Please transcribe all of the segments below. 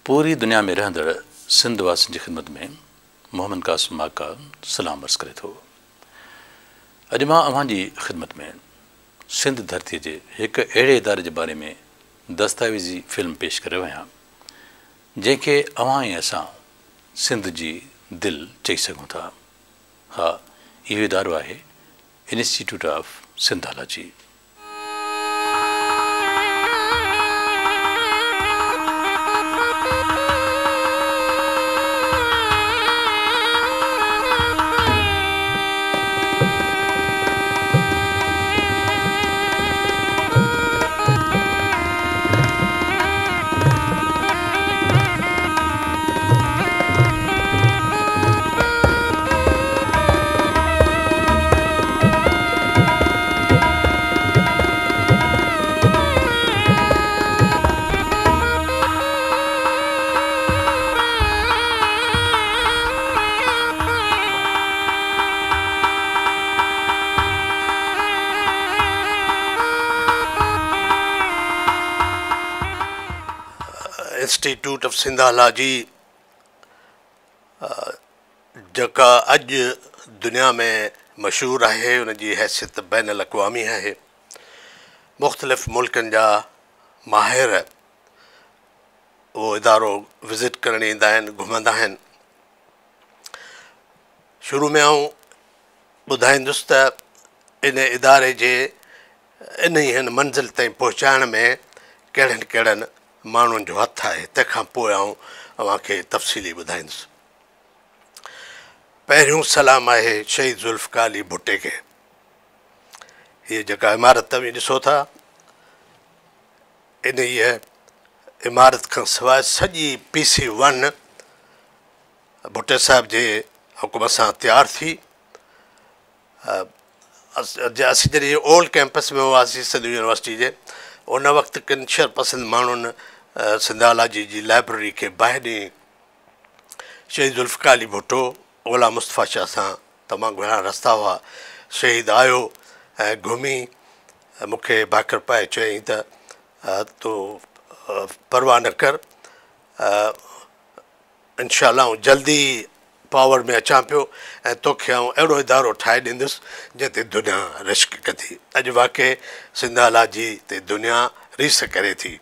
पूरी दुनिया में रहंदड़ सिंध वासियुनि जी ख़िदमत में मोहम्मद कासिम माका सलाम अर्ज़ करे थो। अॼु मां अव्हां जी ख़िदमत में सिंध धरतीअ जे हिकु अहिड़े इदारे जे बारे में दस्तावेज़ी फिल्म पेश करे रहियो आहियां जंहिंखे अव्हां ऐं असां सिंध जी दिलि चई सघूं था। हा, इहो इदारो आहे Institute of Sindhology. Institute of Sindhology जेका अॼु दुनिया में मशहूरु आहे, उनजी हैसियत बैन अल-अक़वामी आहे। मुख़्तलिफ़ मुल्कनि जा माहिर उहो इदारो विज़िट करण ईंदा आहिनि, घुमंदा आहिनि। शुरू में आउं ॿुधाईंदुसि त इन इदारे जे हिन मंज़िल ताईं पहुचाइण में कहिड़नि कहिड़नि माण्हुनि जो हथु आहे। तंहिंखां पोइ आउं अव्हांखे तफ़सीली ॿुधाईंदुसि। पहिरियों सलाम आहे शहीद ज़ुल्फ़िकार अली भुट्टे खे। हीअ जेका इमारत तव्हां ॾिसो था, इन इमारत खां सवाइ सॼी PC1 भुट्टे साहिब जे हुकुम सां तयारु थी। असीं जॾहिं ओल्ड कैंपस में हुआसीं सिंध यूनिवर्सिटी जे, उन वक़्तु किन शरपसंद माण्हुनि सिंधोलॉजी जी लाइब्रेरी खे बाहि ॾिनी। शहीद ज़ुल्फ़िकार अली भुट्टो ओला मुस्तफ़ा शाह सां तमामु घणा रस्ता हुआ। शहीद आयो ऐं घुमी मूंखे भाकर पाए चयईं त तूं परवाह न कर, इंशाअल्लाह आउं जल्दी पावर में अचां पियो ऐं तोखे आउं अहिड़ो इदारो ठाहे ॾींदुसि जंहिं ते दुनिया रिश्क कंदी। अॼु वाक़ई सिंधोलॉजी ते दुनिया रीस करे थी।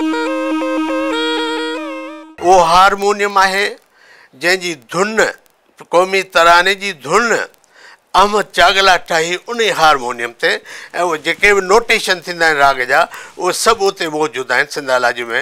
वो हारमोनियम आहे जंहिंजी धुन क़ौमी तराने जी धुन अहमद चागला ठाही उन हारमोनियम ते ऐं उहे जेके बि नोटेशन थींदा आहिनि राग जा उहे सभु उते मौजूदु आहिनि सिंधालाजी में.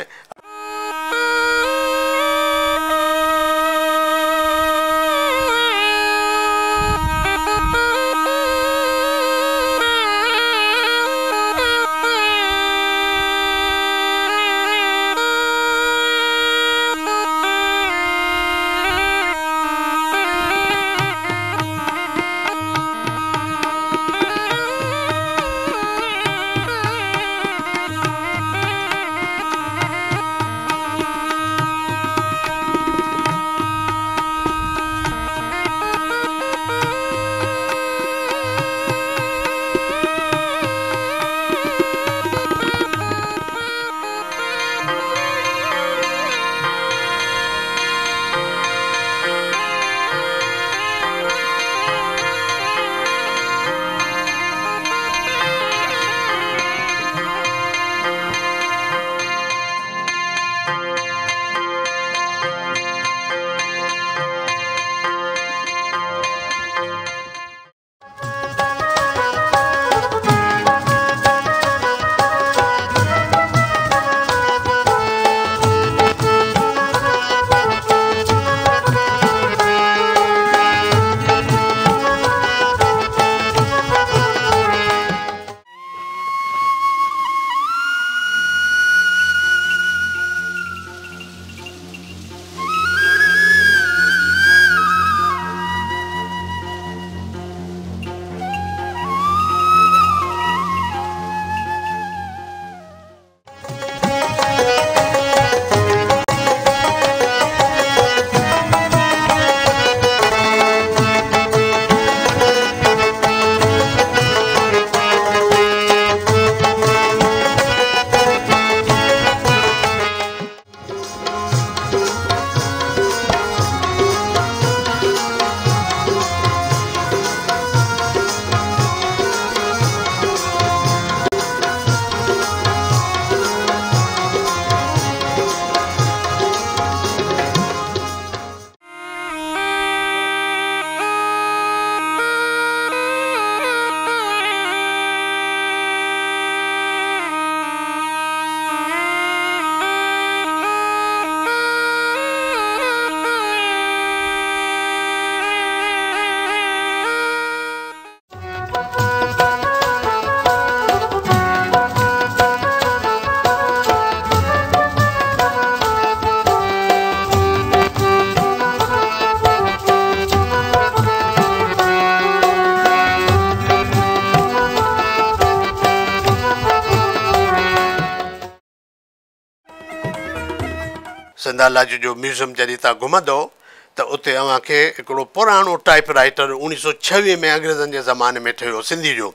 सिंधालाजी जो म्यूज़ियम जॾहिं तव्हां घुमंदो त उते तव्हांखे हिकिड़ो पुराणो टाइप राइटर 1926 में अंग्रेज़नि जे ज़माने में ठहियो सिंधी जो.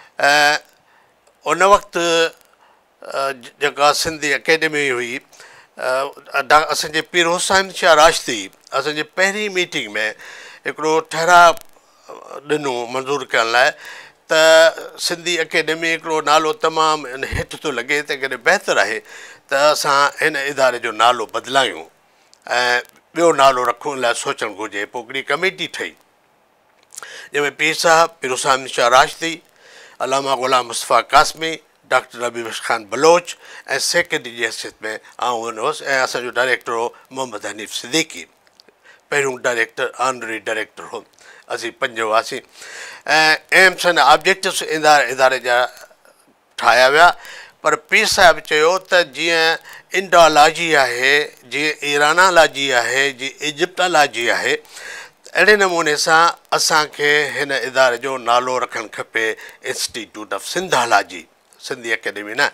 उन वक़्तु जेका सिंधी अकेडमी हुई असांजे पीर हुसैन शाह राशदी असांजे पहिरीं मीटिंग में हिकिड़ो ठहराउ ॾिनो मंज़ूरु करण लाइ त सिंधी अकेडमी हिकिड़ो नालो तमामु हेठि थो लॻे त कॾहिं बहितरु आहे त असां हिन इदारे जो नालो बदिलायूं ऐं ॿियो नालो रखूं लाइ सोचणु घुरिजे. पोइ हिकिड़ी कमेटी ठही जंहिंमें पीर साहिब पीर हुसैन शाह राशदी, अलामा ग़ुलाम मुस्तफ़ा क़ासमी, डॉक्टर रबी खान बलोच ऐं सेक्रेटरी जी हैसियत में आउं वञो हुउसि ऐं असांजो डायरेक्टर हो मोहम्मद हनीफ़ सिद्दीकी, पहिरियों डायरेक्टर ऑनरी डायरेक्टर हो. असीं 5 हुआसीं ऐं एम्स एंड ऑब्जेक्टिव्स इदारे जा ठाहिया विया. पर पीर साहिब चयो त जीअं इंडोलॉजी आहे, जीअं ईरानालॉजी आहे, जीअं इजिप्टालॉजी आहे, अहिड़े नमूने सां असांखे हिन इदारे जो नालो रखणु खपे Institute of Sindhology, Sindhi Academy न.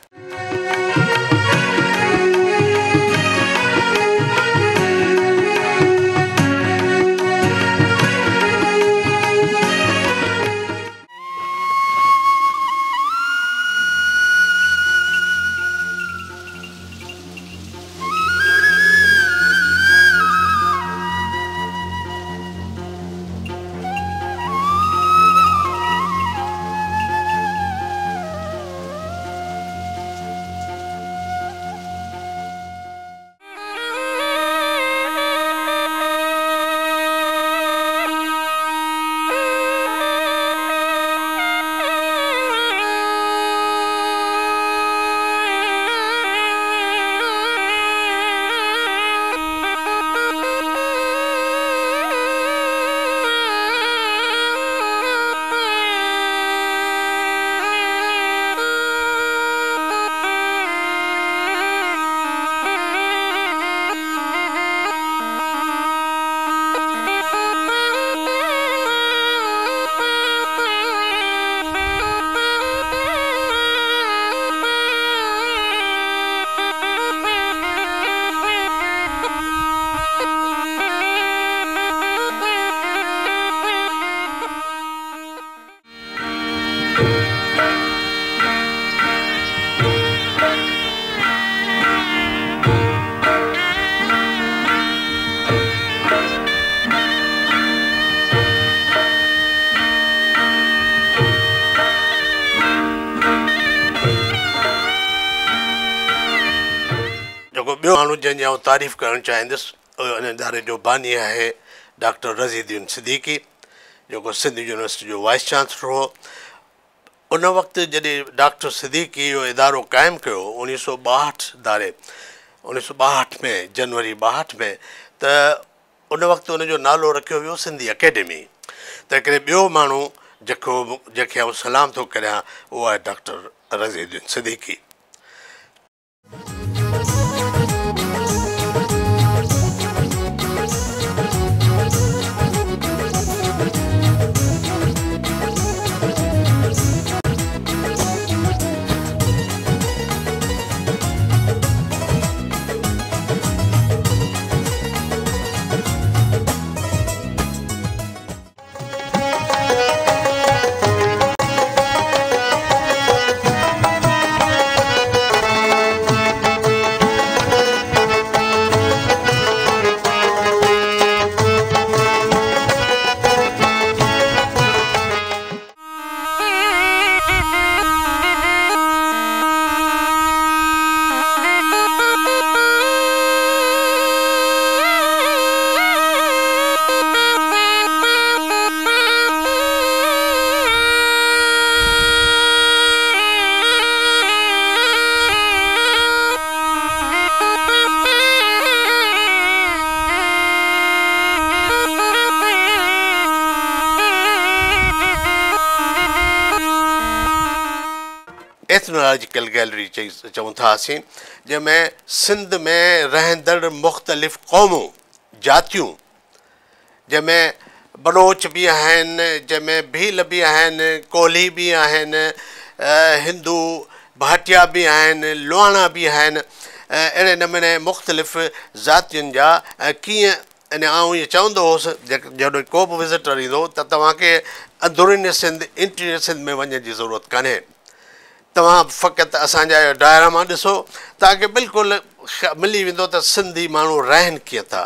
माण्हू जंहिंजी आउं तारीफ़ करणु चाहींदुसि उन इदारे जो बानी आहे डॉक्टर रज़ीउद्दीन सिद्दीकी, जेको सिंध यूनिवर्सिटी जो वाइस चांसलर हो। उन वक़्तु जॾहिं डॉक्टर सिद्दीकी इहो इदारो क़ाइमु कयो 1962 में, जनवरी 62 में, त उन वक़्तु उनजो नालो रखियो वियो सिंधी अकेडमी। त हिकिड़े ॿियो माण्हू जंहिंखे आउं सलाम थो करियां उहो आहे doctor Raziuddin Siddiqui. Ethnological gallery चऊं था असीं, जंहिंमें सिंध में रहंदड़ मुख़्तलिफ़ क़ौमूं जातियूं, जंहिंमें बलोच बि आहिनि, जंहिंमें भील बि आहिनि, कोल्ही बि आहिनि, हिंदू भाटिया बि आहिनि, लुहाणा बि आहिनि, अहिड़े नमूने मुख़्तलिफ़ ज़ातियुनि जा कीअं अने आउं इहो चवंदो हुउसि जॾहिं को बि विज़िटर ईंदो त तव्हांखे अंदरूनी सिंध इंटीरियर सिंध में वञण जी ज़रूरत कान्हे, तव्हां फ़क़ति असांजा इहो डायरामा ॾिसो, तव्हांखे बिल्कुलु मिली वेंदो त सिंधी माण्हू रहनि कीअं था।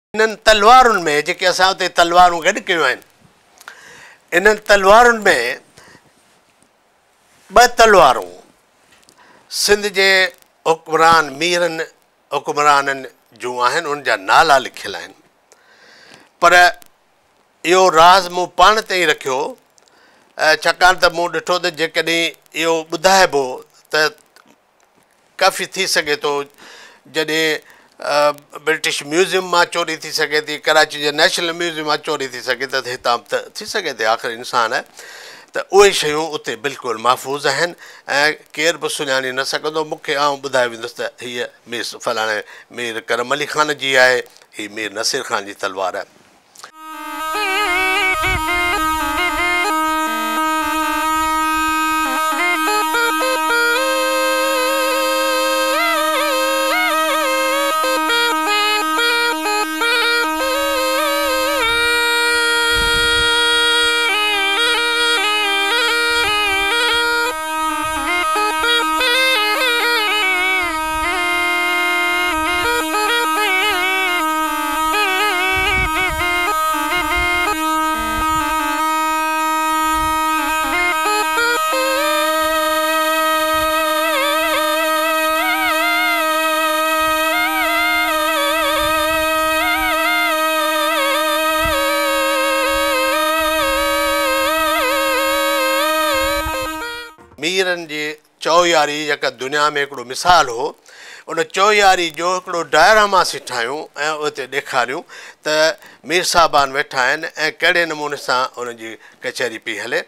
इन्हनि तलवारुनि में जेके असां उते तलवारूं गॾु कयूं आहिनि, इन्हनि तलवारुनि में 2 तलवारूं सिंध जे हुकुमराननि जूं आहिनि, उन जा नाला लिखियल आहिनि। पर इहो राज़ मूं पाण ते ई रखियो, छाकाणि त मूं ॾिठो त जेकॾहिं इहो ॿुधाइबो त काफ़ी थी सघे थो जॾहिं ब्रिटिश म्यूज़ियम मां चोरी थी सघे थी, कराची जे नेशनल म्यूज़ियम मां चोरी थी सघे त हितां त थी सघे थी, आख़िर इंसानु आहे। त उहे शयूं उते बिल्कुलु महफ़ूज़ आहिनि ऐं केर बि सुञाणे न सघंदो। मूंखे आउं ॿुधाए वेंदुसि त हीअ मीर फलाणे मीर करम अली ख़ान जी आहे, हीअ मीर नसीर ख़ान जी तलवार आहे। मीरनि जी चौयारी जेका दुनिया में हिकिड़ो मिसाल हो, उन चौयारी जो हिकिड़ो डायरामा असीं ठाहियूं ऐं उते ॾेखारियूं त मीर साहिबान वेठा आहिनि ऐं कहिड़े नमूने सां उनजी कचहरी पई हले।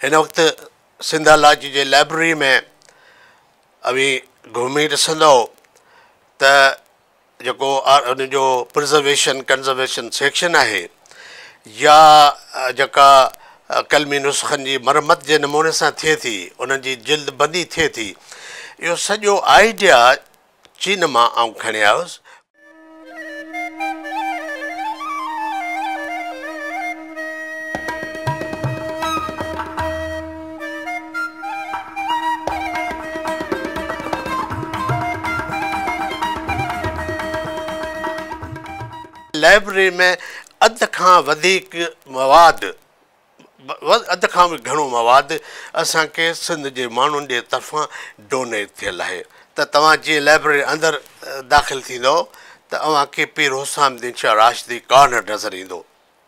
इन वक़्तु सिंधालाजी जे लाइब्रेरी में अभी घुमी ॾिसंदो त जेको उनजो प्रिज़र्वेशन कंज़र्वेशन सेक्शन आहे या जेका कलमी नुस्ख़नि जी मरमत जे नमूने सां थिए थी, उन्हनि जी जिल्द बंदी थिए थी, इहो सॼो आइडिया चीन मां आउं खणी आयुसि. लाइब्रेरी में अध खां वधीक मवाद, अध खां बि घणो मवाद असांखे सिंध जे माण्हुनि जे तरफ़ां डोनेट थियल आहे. त तव्हां जीअं लाइब्रेरी अंदरि दाख़िल थींदो त तव्हांखे पीर हुसामुद्दीन शाह राशिदी कॉर्नर नज़र ईंदो.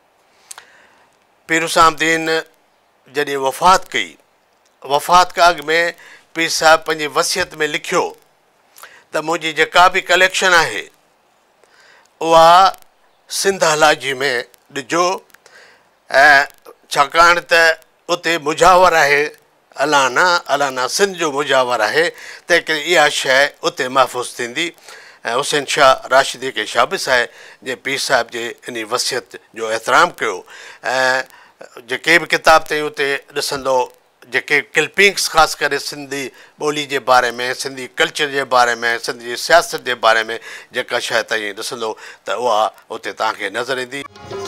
पीर हुसामुद्दीन जॾहिं वफ़ात कई, वफ़ात खां अॻु में पीर साहिबु पंहिंजी वसियत में लिखियो त मुंहिंजी जेका बि कलेक्शन आहे उहा सिंधोलॉजी में ॾिजो, ऐं छाकाणि त उते मुजावर आहे, अलाना सिंध जो मुजावर आहे, त हिकिड़ी इहा शइ उते महफ़ूज़ थींदी. ऐं हुसैन शाह राशिदी खे शाबिस आहे जे पीर साहिब जे इन वसियत जो एतिराम कयो. ऐं जेके बि किताब ताईं उते ॾिसंदो, जेके क्लिपिंग्स ख़ासि करे सिंधी ॿोली जे बारे में, सिंधी कल्चर जे बारे में, सिंध जी सियासत जे बारे में जेका शइ ताईं ॾिसंदो त उहा उते तव्हांखे नज़र ईंदी.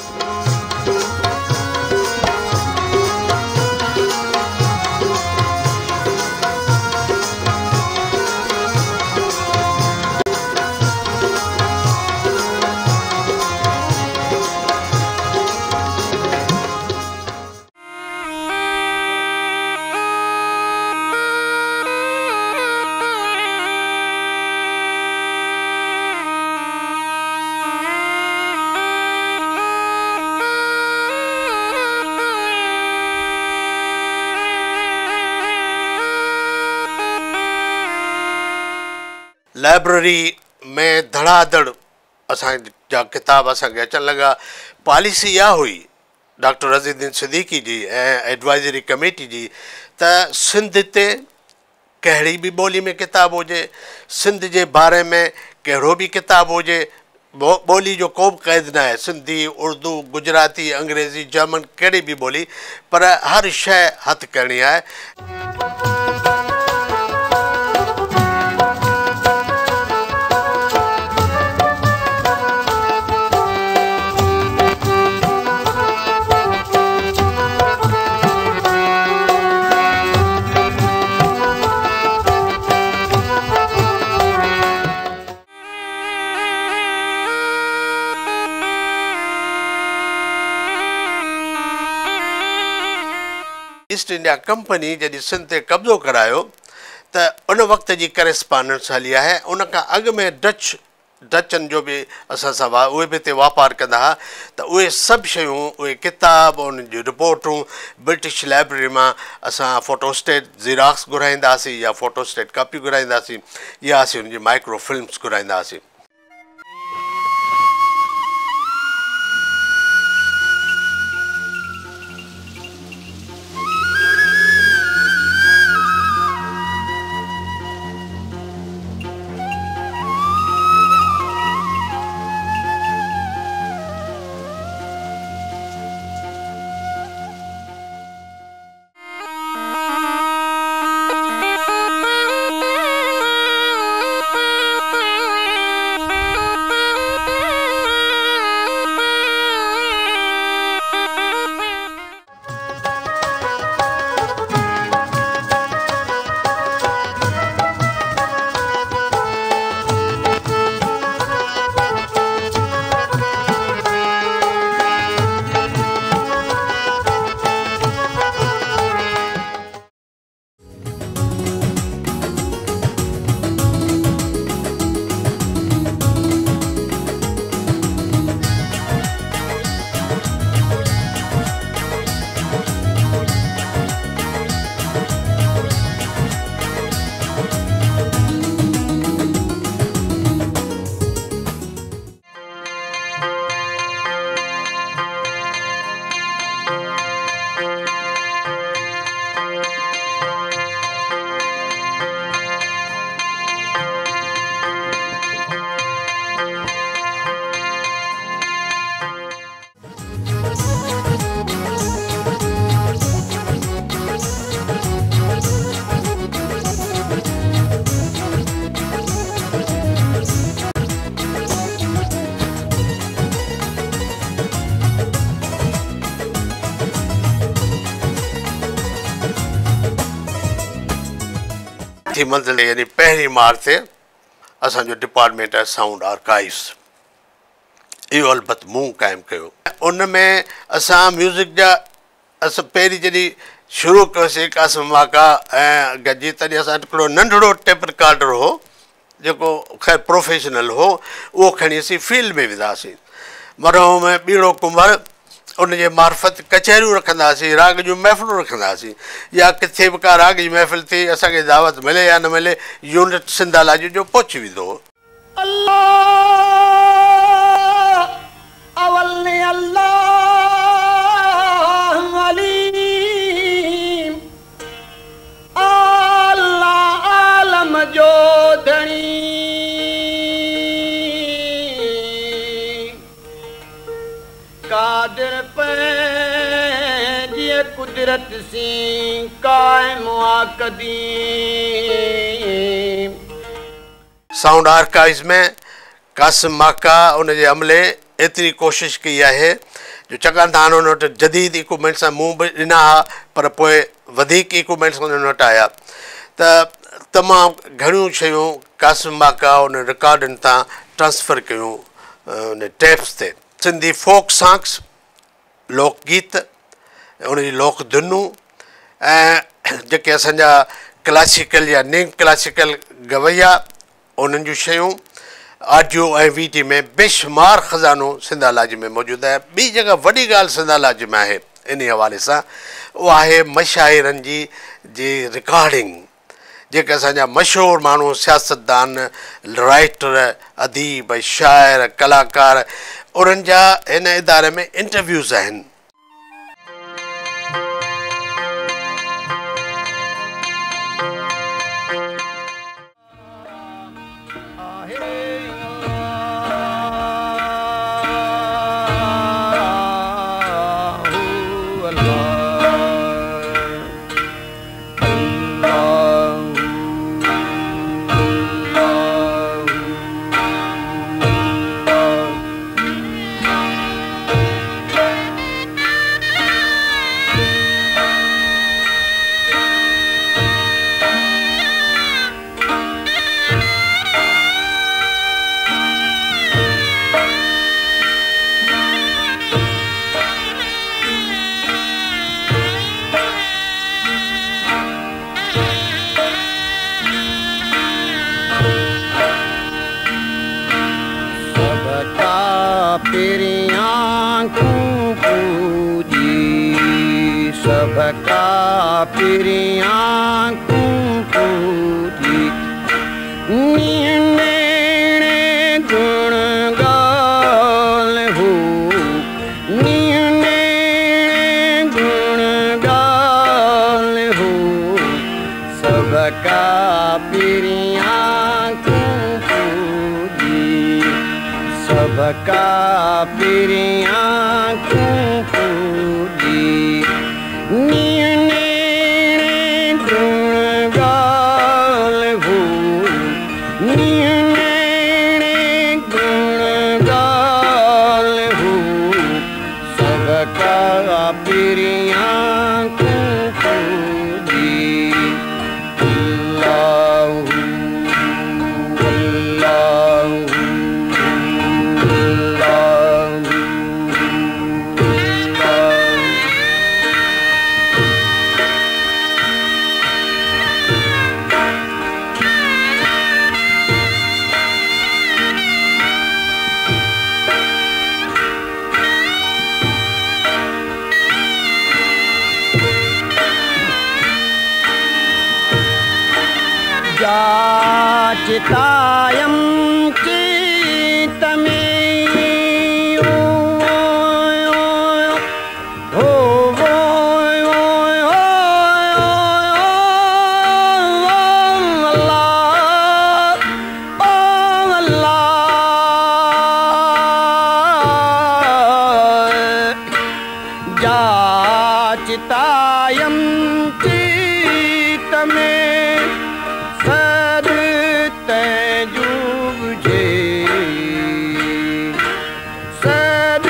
लाइब्रेरी में धड़ाधड़ असांजा किताब असांखे अचणु लॻा. पॉलिसी इहा हुई डॉक्टर रज़ीउद्दीन सिद्दीकी जी ऐं एडवाइज़री कमेटी जी त सिंध ते कहिड़ी बि ॿोली में किताब हुजे, सिंध जे बारे में कहिड़ो बि किताब हुजे, ॿोली जो को बि क़ैद न आहे, सिंधी, उर्दू, गुजराती, अंग्रेज़ी, जर्मन, कहिड़ी बि ॿोली, पर हर शइ हथु करणी आहे. ईस्ट इंडिया कंपनी जॾहिं सिंध ते कब्ज़ो करायो त उन वक़्त जी करस्पॉन्डेंस हली आहे. उन खां अॻु में डचनि जो बि असां सां उहे बि हिते वापारु कंदा हुआ. त उहे सभु शयूं, उहे किताब, उन्हनि जूं रिपोर्टूं ब्रिटिश लाइब्रेरी मां असां फोटोस्टेट ज़ीराक्स घुराईंदा हुआसीं या फोटोस्टेट कापी घुराईंदा हुआसीं या असीं उनजी माइक्रो फिल्म्स घुराईंदा हुआसीं. मंज़िल यानी पहिरीं माड़ ते असांजो डिपार्टमेंट आहे साउंड आर्काइव्स, इहो अलबत मूं क़ाइमु कयो। उन में असां म्यूज़िक जा पहिरीं जॾहिं शुरू कयोसीं क़ासिम माका ऐं गॾिजी, तॾहिं असां हिकिड़ो नंढिड़ो टेप रिकॉर्डर हो जेको ख़ैर प्रोफेशनल हो, उहो खणी असीं फील्ड में वेंदासीं। मरहूम ॿीड़ो कुंभर उनजे मार्फत कचहरियूं रखंदा हुआसीं, राग जूं महफ़िलूं रखंदा हुआसीं, या किथे बि का राग जी महफ़िल थी असांखे दावत मिले या न मिले, यूनिट सिंधालाजी जो पहुची वेंदो हो। कुदरत सी कायम कदीम। साउंड आर्काइव्स में क़ासिम माका उनजे अमले एतिरी कोशिशि कई आहे जो चङा त हाणे उन वटि जदीद इक्विपमेंट्स मूं बि ॾिना हुआ, पर पोइ वधीक इक्विपमेंट्स उन्हनि वटि आया, त तमामु घणियूं शयूं क़ासिम माका उन रिकॉर्डनि तां ट्रांसफर कयूं उन टेप्स ते। सिंधी फोक सॉन्ग्स, लोकगीत, उनजी लोक धुनूं ऐं जेके असांजा क्लासिकल या निंग क्लासिकल गवैया, उन्हनि जूं शयूं ऑडियो ऐं वीडियो में बेशुमार ख़ज़ानो सिंधालाजी में मौजूदु आहे। ॿी जॻह वॾी ॻाल्हि सिंधालाजी में आहे इन हवाले सां, उहा आहे मशाइरनि जी रिकॉर्डिंग, जेके असांजा मशहूरु माण्हू सियासतदान, राइटर, अदीब, शाइर, कलाकार, उन्हनि जा हिन इदारे में इंटरव्यूज़ आहिनि। सबका पिरियां पूजी नीने गुण गाल हो, नीने गुण गाल हो, सबका पिरियां पूजी, सबका पिरियां पूजी। चितायम चित में चितायम चित में सद तजुबे सद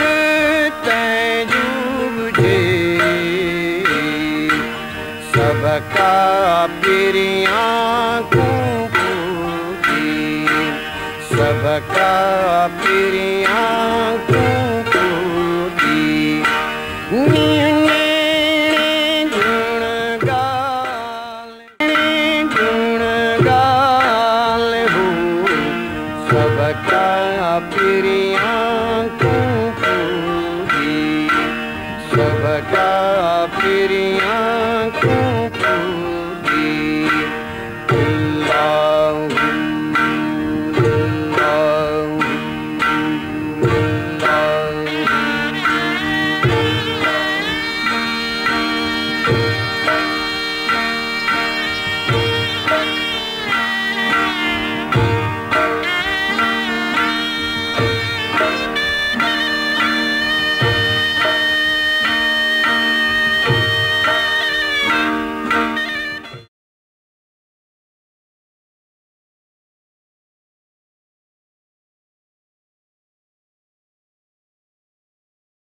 तजुबे सबका पिरियां सबका प्रिया सबका प्रिया